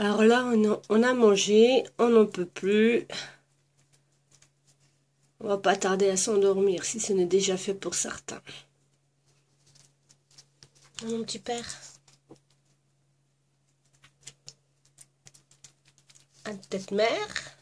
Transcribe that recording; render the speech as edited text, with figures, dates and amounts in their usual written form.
Alors là, on a mangé, on n'en peut plus. On va pas tarder à s'endormir si ce n'est déjà fait pour certains. Mon petit père. À tête mère.